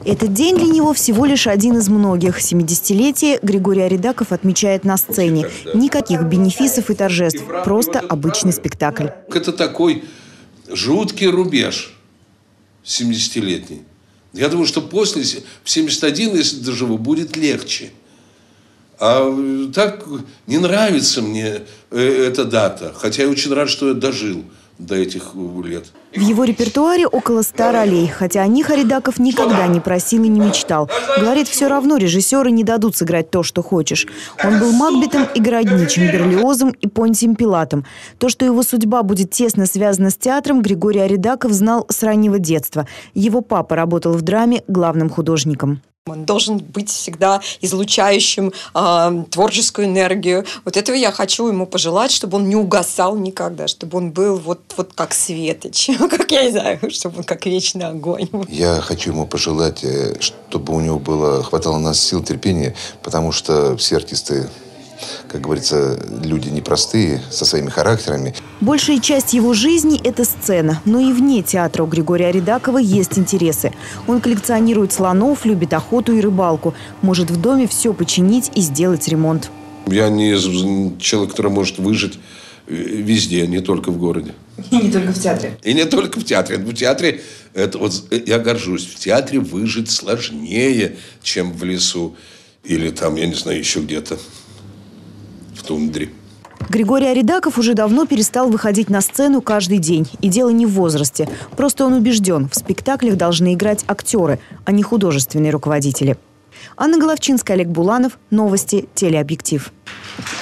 Этот день для него всего лишь один из многих. 70-летие Григорий Аридаков отмечает на сцене. Никаких бенефисов и торжеств. Просто обычный спектакль. Это такой жуткий рубеж 70-летний. Я думаю, что после, в 71, если доживу, будет легче. А так не нравится мне эта дата. Хотя я очень рад, что я дожил до этих лет. В его репертуаре около 100 ролей. Хотя о них Аридаков никогда не просил и не мечтал. Говорит, все равно режиссеры не дадут сыграть то, что хочешь. Он был Макбетом и Городничим, Берлиозом и Понтием Пилатом. То, что его судьба будет тесно связана с театром, Григорий Аридаков знал с раннего детства. Его папа работал в драме главным художником. Он должен быть всегда излучающим творческую энергию. Вот этого я хочу ему пожелать, чтобы он не угасал никогда, чтобы он был вот как светоч, как я не знаю, чтобы он как вечный огонь. Я хочу ему пожелать, чтобы у него хватало нас сил, терпения, потому что все артисты, как говорится, люди непростые, со своими характерами. Большая часть его жизни – это сцена. Но и вне театра у Григория Аридакова есть интересы. Он коллекционирует слонов, любит охоту и рыбалку. Может в доме все починить и сделать ремонт. Я не человек, который может выжить везде, не только в городе. И не только в театре. И не только в театре. В театре, это вот, я горжусь, в театре выжить сложнее, чем в лесу. Или там, я не знаю, еще где-то. В тундре. Григорий Аридаков уже давно перестал выходить на сцену каждый день. И дело не в возрасте. Просто он убежден, в спектаклях должны играть актеры, а не художественные руководители. Анна Головчинская, Олег Буланов. Новости. Телеобъектив.